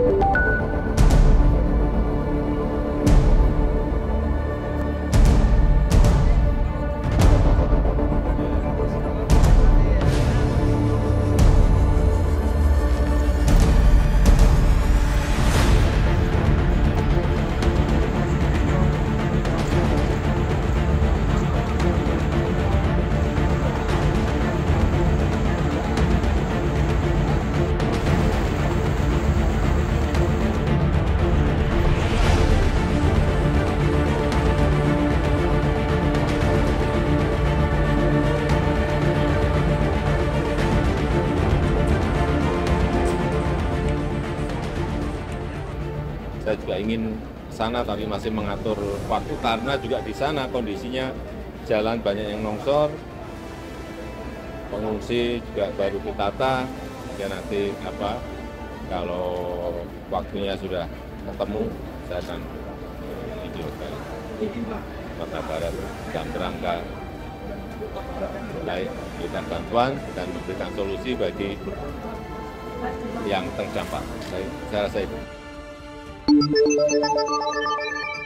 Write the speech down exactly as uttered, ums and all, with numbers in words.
Saya juga ingin ke sana tapi masih mengatur waktu karena juga di sana kondisinya jalan banyak yang longsor, pengungsi juga baru ditata, ya nanti apa kalau waktunya sudah ketemu saya akan videokan Sumatera Barat dalam kerangka mulai memberikan bantuan dan memberikan solusi bagi yang terdampak. Saya, saya rasa itu.